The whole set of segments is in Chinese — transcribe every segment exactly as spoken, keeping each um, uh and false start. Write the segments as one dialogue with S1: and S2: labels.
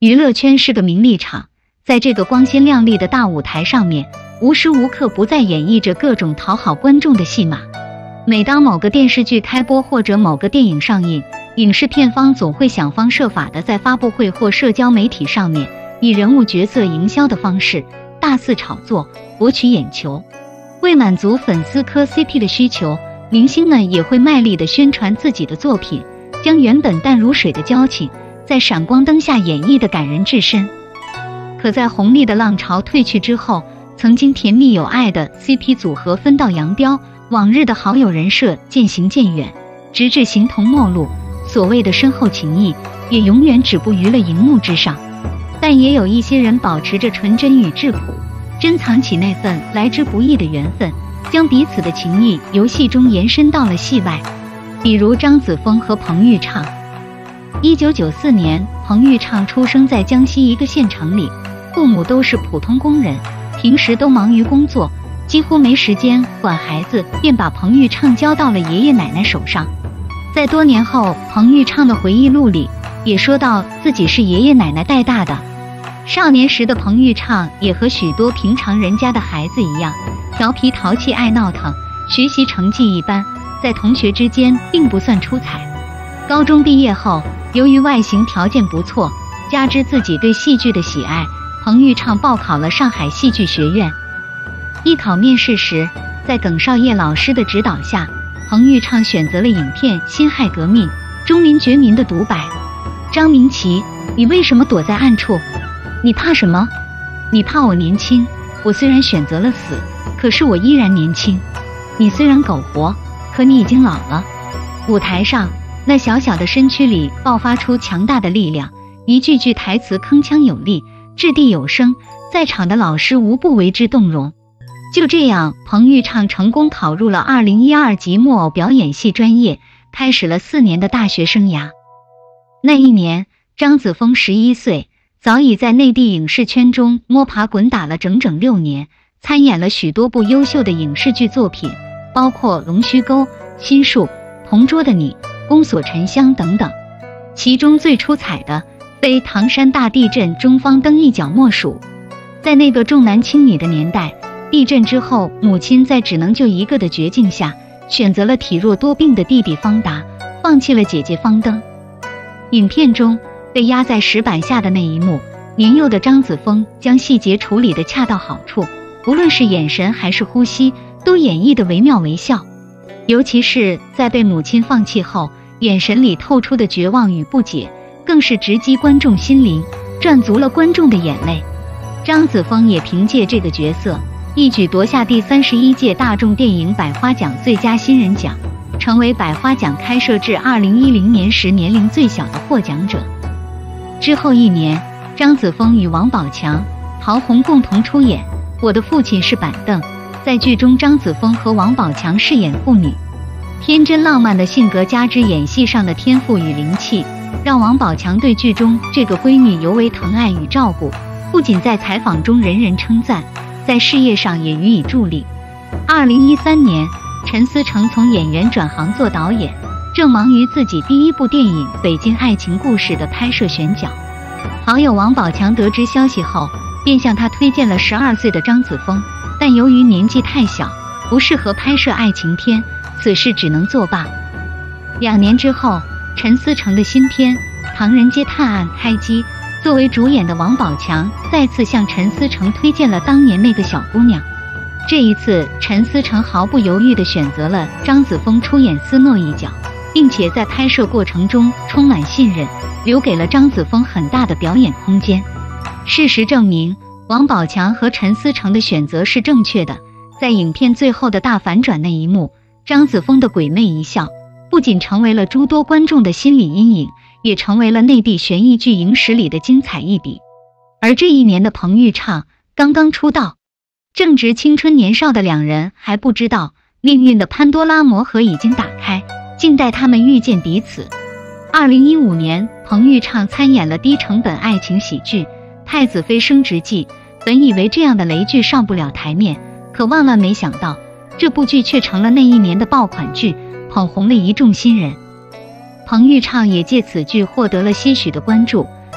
S1: 娱乐圈是个名利场，在这个光鲜亮丽的大舞台上面，无时无刻不在演绎着各种讨好观众的戏码。每当某个电视剧开播或者某个电影上映，影视片方总会想方设法的在发布会或社交媒体上面，以人物角色营销的方式大肆炒作，博取眼球。为满足粉丝磕 C P 的需求，明星们也会卖力的宣传自己的作品，将原本淡如水的交情在闪光灯下演绎的感人至深。可在红利的浪潮退去之后，曾经甜蜜有爱的 C P 组合分道扬镳，往日的好友人设渐行渐远，直至形同陌路。所谓的深厚情谊也永远止步于了荧幕之上。但也有一些人保持着纯真与质朴，珍藏起那份来之不易的缘分，将彼此的情谊由戏中延伸到了戏外。比如张子枫和彭昱畅。一九九四年，彭昱畅出生在江西一个县城里，父母都是普通工人，平时都忙于工作，几乎没时间管孩子，便把彭昱畅交到了爷爷奶奶手上。在多年后，彭昱畅的回忆录里也说到自己是爷爷奶奶带大的。少年时的彭昱畅也和许多平常人家的孩子一样，调皮淘气爱闹腾，学习成绩一般，在同学之间并不算出彩。高中毕业后，由于外形条件不错，加之自己对戏剧的喜爱，彭昱畅报考了上海戏剧学院。艺考面试时，在耿绍烨老师的指导下，彭昱畅选择了影片《辛亥革命》钟林觉民的独白：张明琦，你为什么躲在暗处？你怕什么？你怕我年轻，我虽然选择了死，可是我依然年轻。你虽然苟活，可你已经老了。舞台上，那小小的身躯里爆发出强大的力量，一句句台词铿锵有力，掷地有声，在场的老师无不为之动容。就这样，彭昱畅成功考入了二零一二级木偶表演系专业，开始了四年的大学生涯。那一年，张子枫十一岁，早已在内地影视圈中摸爬滚打了整整六年，参演了许多部优秀的影视剧作品，包括《龙须沟》、《心术》、《同桌的你》、《宫锁沉香》等等。其中最出彩的，非唐山大地震中方灯一脚莫属。在那个重男轻女的年代，地震之后，母亲在只能救一个的绝境下，选择了体弱多病的弟弟方达，放弃了姐姐方登。影片中被压在石板下的那一幕，年幼的张子枫将细节处理得恰到好处，无论是眼神还是呼吸，都演绎得惟妙惟肖。尤其是在被母亲放弃后，眼神里透出的绝望与不解，更是直击观众心灵，赚足了观众的眼泪。张子枫也凭借这个角色，一举夺下第三十一届大众电影百花奖最佳新人奖，成为百花奖开设至二零一零年时年龄最小的获奖者。之后一年，张子枫与王宝强、陶虹共同出演《我的父亲是板凳》。在剧中，张子枫和王宝强饰演父女，天真浪漫的性格加之演戏上的天赋与灵气，让王宝强对剧中这个闺女尤为疼爱与照顾，不仅在采访中人人称赞，在事业上也予以助力。二零一三年，陈思诚从演员转行做导演，正忙于自己第一部电影《北京爱情故事》的拍摄选角。好友王宝强得知消息后，便向他推荐了十二岁的张子枫，但由于年纪太小，不适合拍摄爱情片，此事只能作罢。两年之后，陈思诚的新片《唐人街探案》开机，作为主演的王宝强再次向陈思诚推荐了当年那个小姑娘。这一次，陈思诚毫不犹豫地选择了张子枫出演斯诺一角，并且在拍摄过程中充满信任，留给了张子枫很大的表演空间。事实证明，王宝强和陈思诚的选择是正确的。在影片最后的大反转那一幕，张子枫的鬼魅一笑，不仅成为了诸多观众的心理阴影，也成为了内地悬疑剧影史里的精彩一笔。而这一年的彭昱畅刚刚出道，正值青春年少的两人还不知道，命运的潘多拉魔盒已经打开，静待他们遇见彼此。二零一五年，彭昱畅参演了低成本爱情喜剧《太子妃升职记》，本以为这样的雷剧上不了台面，可万万没想到，这部剧却成了那一年的爆款剧，捧红了一众新人。彭昱畅也借此剧获得了些许的关注，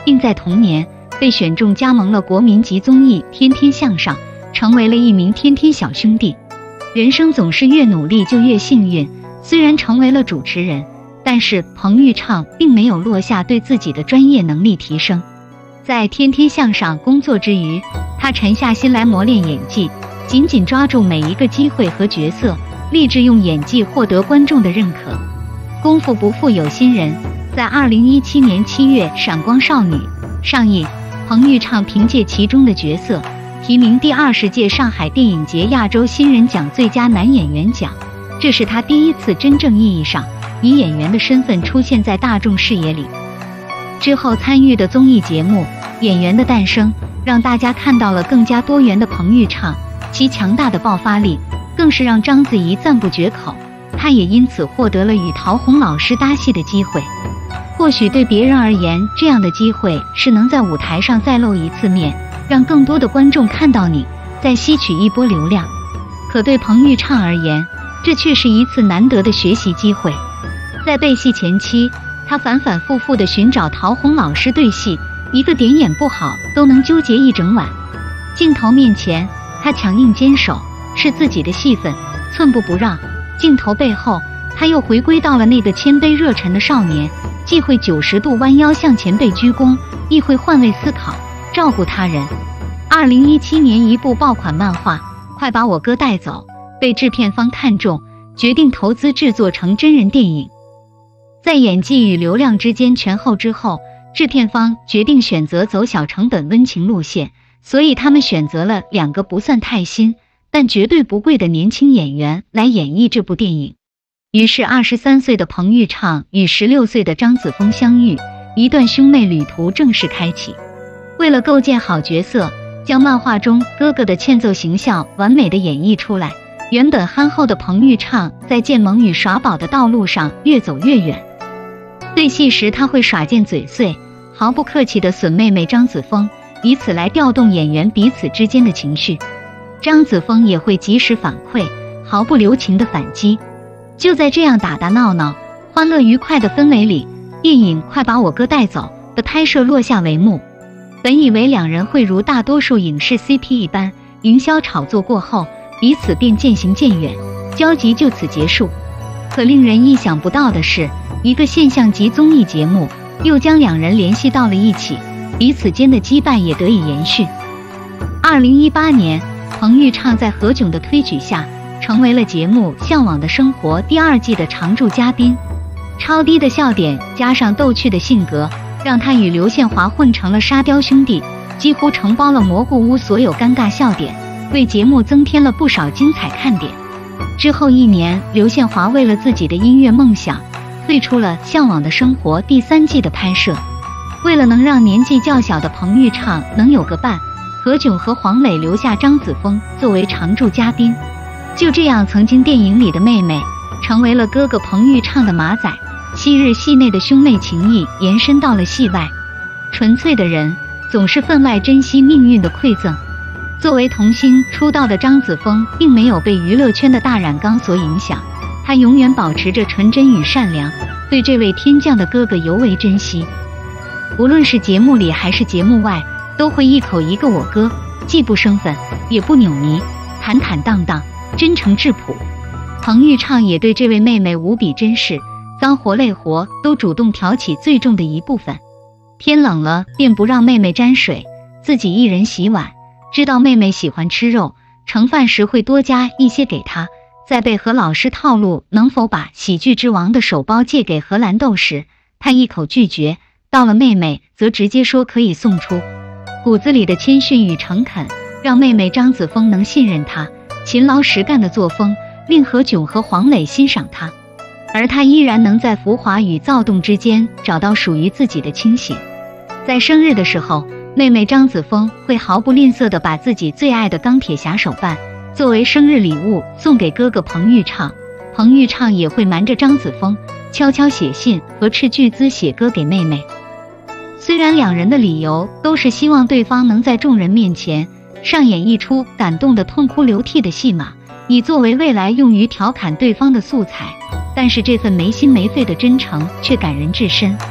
S1: 并在同年被选中加盟了国民级综艺《天天向上》，成为了一名天天小兄弟。人生总是越努力就越幸运，虽然成为了主持人，但是彭昱畅并没有落下对自己的专业能力提升。在天天向上工作之余，他沉下心来磨练演技，紧紧抓住每一个机会和角色，立志用演技获得观众的认可。功夫不负有心人，在二零一七年七月《闪光少女》上映，彭昱畅凭借其中的角色提名第二十届上海电影节亚洲新人奖最佳男演员奖，这是他第一次真正意义上以演员的身份出现在大众视野里。之后参与的综艺节目《演员的诞生》让大家看到了更加多元的彭昱畅，其强大的爆发力更是让章子怡赞不绝口，他也因此获得了与陶虹老师搭戏的机会。或许对别人而言，这样的机会是能在舞台上再露一次面，让更多的观众看到你，再吸取一波流量。可对彭昱畅而言，这却是一次难得的学习机会。在背戏前期，他反反复复地寻找陶虹老师对戏，一个点演不好都能纠结一整晚。镜头面前，他强硬坚守，是自己的戏份，寸步不让。镜头背后，他又回归到了那个谦卑热忱的少年，既会九十度弯腰向前辈鞠躬，亦会换位思考，照顾他人。二零一七年，一部爆款漫画《快把我哥带走》被制片方看中，决定投资制作成真人电影。在演技与流量之间权衡之后，制片方决定选择走小成本温情路线，所以他们选择了两个不算太新但绝对不贵的年轻演员来演绎这部电影。于是二十三岁的彭昱畅与十六岁的张子枫相遇，一段兄妹旅途正式开启。为了构建好角色，将漫画中哥哥的欠揍形象完美的演绎出来，原本憨厚的彭昱畅在建萌与耍宝的道路上越走越远。对戏时他会耍贱嘴碎，毫不客气地损妹妹张子枫，以此来调动演员彼此之间的情绪。张子枫也会及时反馈，毫不留情的反击。就在这样打打闹闹、欢乐愉快的氛围里，电影《快把我哥带走》的拍摄落下帷幕。本以为两人会如大多数影视 C P 一般，营销炒作过后，彼此便渐行渐远，交集就此结束。可令人意想不到的是，一个现象级综艺节目又将两人联系到了一起，彼此间的羁绊也得以延续。二零一八年，彭昱畅在何炅的推举下，成为了节目《向往的生活》第二季的常驻嘉宾。超低的笑点加上逗趣的性格，让他与刘宪华混成了沙雕兄弟，几乎承包了蘑菇屋所有尴尬笑点，为节目增添了不少精彩看点。之后一年，刘宪华为了自己的音乐梦想，退出了《向往的生活》第三季的拍摄。为了能让年纪较小的彭昱畅能有个伴，何炅和黄磊留下张子枫作为常驻嘉宾。就这样，曾经电影里的妹妹成为了哥哥彭昱畅的马仔，昔日戏内的兄妹情谊延伸到了戏外。纯粹的人总是分外珍惜命运的馈赠。作为童星出道的张子枫并没有被娱乐圈的大染缸所影响，他永远保持着纯真与善良，对这位天降的哥哥尤为珍惜。无论是节目里还是节目外，都会一口一个我哥，既不生分也不扭捏，坦坦荡荡，真诚质朴。彭昱畅也对这位妹妹无比珍视，脏活累活都主动挑起最重的一部分。天冷了便不让妹妹沾水，自己一人洗碗。知道妹妹喜欢吃肉，盛饭时会多加一些给她。在被何老师套路能否把喜剧之王的手包借给荷兰豆时，他一口拒绝，到了妹妹则直接说可以送出。骨子里的谦逊与诚恳让妹妹张子枫能信任他，勤劳实干的作风令何炅和黄磊欣赏他，而他依然能在浮华与躁动之间找到属于自己的清醒。在生日的时候，妹妹张子枫会毫不吝啬地把自己最爱的钢铁侠手办作为生日礼物送给哥哥彭昱畅，彭昱畅也会瞒着张子枫悄悄写信和斥巨资写歌给妹妹。虽然两人的理由都是希望对方能在众人面前上演一出感动的痛哭流涕的戏码，以作为未来用于调侃对方的素材，但是这份没心没肺的真诚却感人至深。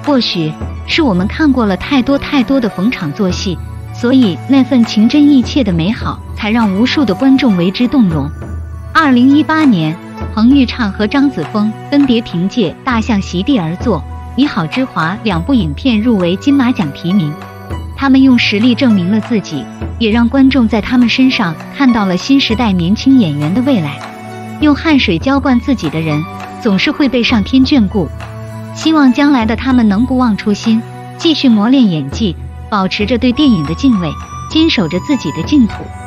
S1: 或许是我们看过了太多太多的逢场作戏，所以那份情真意切的美好才让无数的观众为之动容。二零一八年，彭昱畅和张子枫分别凭借《大象席地而坐》《你好之华》两部影片入围金马奖提名。他们用实力证明了自己，也让观众在他们身上看到了新时代年轻演员的未来。用汗水浇灌自己的人，总是会被上天眷顾。希望将来的他们能不忘初心，继续磨练演技，保持着对电影的敬畏，坚守着自己的净土。